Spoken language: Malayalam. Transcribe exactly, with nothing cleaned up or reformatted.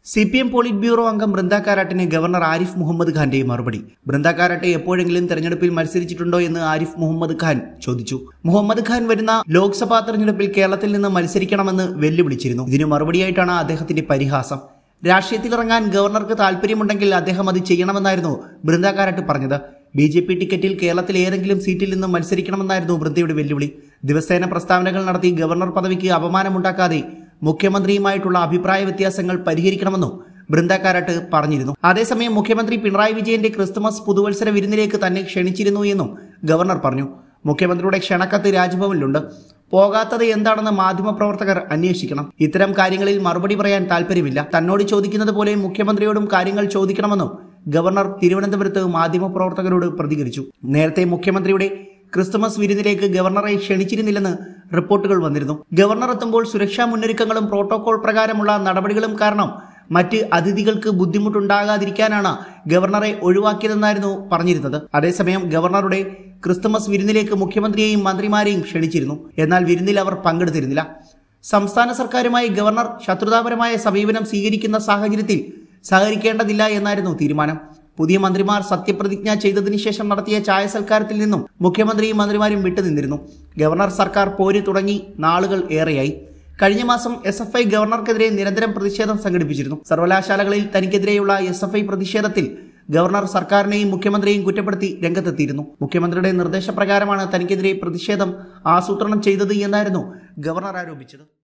C P M polit bureau അംഗം ബൃന്ദ കാരാട്ടിന് ഗവർണർ ആരിഫ് മുഹമ്മദ് ഖാന്റെ മറുപടി. ബൃന്ദ കാരാട്ട് എപ്പോഴെങ്കിലും തെരഞ്ഞെടുപ്പിൽ മത്സരിച്ചിട്ടുണ്ടോ എന്ന് ആരിഫ് മുഹമ്മദ് ഖാൻ ചോദിച്ചു. മുഹമ്മദ് ഖാൻ വരുന്ന ലോക്സഭാ തെരഞ്ഞെടുപ്പിൽ കേരളത്തിൽ നിന്ന് മത്സരിക്കണമെന്ന് വെല്ലുവിളിച്ചിരുന്നു. ഇതിന് മറുപടിയായിട്ടാണ് അദ്ദേഹത്തിന്റെ പരിഹാസം. രാഷ്ട്രീയത്തിലിറങ്ങാൻ ഗവർണർക്ക് താല്പര്യമുണ്ടെങ്കിൽ അദ്ദേഹം അത് ചെയ്യണമെന്നായിരുന്നു ബൃന്ദ കാരാട്ട് പറഞ്ഞത്. ബി ജെ പി ടിക്കറ്റിൽ കേരളത്തിൽ ഏതെങ്കിലും സീറ്റിൽ നിന്നും മത്സരിക്കണമെന്നായിരുന്നു ബൃന്ദയുടെ വെല്ലുവിളി. ദിവസേന പ്രസ്താവനകൾ നടത്തി ഗവർണർ പദവിക്ക് അപമാനമുണ്ടാക്കാതെ മുഖ്യമന്ത്രിയുമായിട്ടുള്ള അഭിപ്രായ വ്യത്യാസങ്ങൾ പരിഹരിക്കണമെന്നും ബൃന്ദ കാരാട്ട് പറഞ്ഞിരുന്നു. അതേസമയം മുഖ്യമന്ത്രി പിണറായി വിജയന്റെ ക്രിസ്തുമസ് പുതുവത്സര വിരുന്നിലേക്ക് തന്നെ ക്ഷണിച്ചിരുന്നു എന്നും ഗവർണർ പറഞ്ഞു. മുഖ്യമന്ത്രിയുടെ ക്ഷണക്കത്ത് രാജ്ഭവനിലുണ്ട്. പോകാത്തത് എന്താണെന്ന് മാധ്യമപ്രവർത്തകർ അന്വേഷിക്കണം. ഇത്തരം കാര്യങ്ങളിൽ മറുപടി പറയാൻ താല്പര്യമില്ല. തന്നോട് ചോദിക്കുന്നത് പോലെ മുഖ്യമന്ത്രിയോടും കാര്യങ്ങൾ ചോദിക്കണമെന്നും ഗവർണർ തിരുവനന്തപുരത്ത് മാധ്യമപ്രവർത്തകരോട് പ്രതികരിച്ചു. നേരത്തെ മുഖ്യമന്ത്രിയുടെ ക്രിസ്തുമസ് വിരുന്നിലേക്ക് ഗവർണറെ ക്ഷണിച്ചിരുന്നില്ലെന്ന് റിപ്പോർട്ടുകൾ വന്നിരുന്നു. ഗവർണർ എത്തുമ്പോൾ സുരക്ഷാ മുന്നൊരുക്കങ്ങളും പ്രോട്ടോകോൾ പ്രകാരമുള്ള നടപടികളും കാരണം മറ്റ് അതിഥികൾക്ക് ബുദ്ധിമുട്ടുണ്ടാകാതിരിക്കാനാണ് ഗവർണറെ ഒഴിവാക്കിയതെന്നായിരുന്നു പറഞ്ഞിരുന്നത്. അതേസമയം ഗവർണറുടെ ക്രിസ്തുമസ് വിരുന്നിലേക്ക് മുഖ്യമന്ത്രിയെയും മന്ത്രിമാരെയും ക്ഷണിച്ചിരുന്നു. എന്നാൽ വിരുന്നിൽ അവർ പങ്കെടുത്തിരുന്നില്ല. സംസ്ഥാന സർക്കാരുമായി ഗവർണർ ശത്രുതാപരമായ സമീപനം സ്വീകരിക്കുന്ന സാഹചര്യത്തിൽ സഹകരിക്കേണ്ടതില്ല എന്നായിരുന്നു തീരുമാനം. പുതിയ മന്ത്രിമാർ സത്യപ്രതിജ്ഞ ചെയ്തതിനു ശേഷം നടത്തിയ ചായ സൽക്കാരത്തിൽ നിന്നും മുഖ്യമന്ത്രിയും മന്ത്രിമാരും വിട്ടുനിന്നിരുന്നു. ഗവർണർ സർക്കാർ പോര് തുടങ്ങി നാളുകൾ ഏറെയായി. കഴിഞ്ഞ മാസം എസ് എഫ് ഐ ഗവർണർക്കെതിരെ നിരന്തരം പ്രതിഷേധം സംഘടിപ്പിച്ചിരുന്നു. സർവകലാശാലകളിൽ തനിക്കെതിരെയുള്ള എസ് എഫ് ഐ പ്രതിഷേധത്തിൽ ഗവർണർ സർക്കാരിനെയും മുഖ്യമന്ത്രിയെയും കുറ്റപ്പെടുത്തി രംഗത്തെത്തിയിരുന്നു. മുഖ്യമന്ത്രിയുടെ നിർദ്ദേശപ്രകാരമാണ് തനിക്കെതിരെ പ്രതിഷേധം ആസൂത്രണം ചെയ്തത് എന്നായിരുന്നു ഗവർണർ ആരോപിച്ചത്.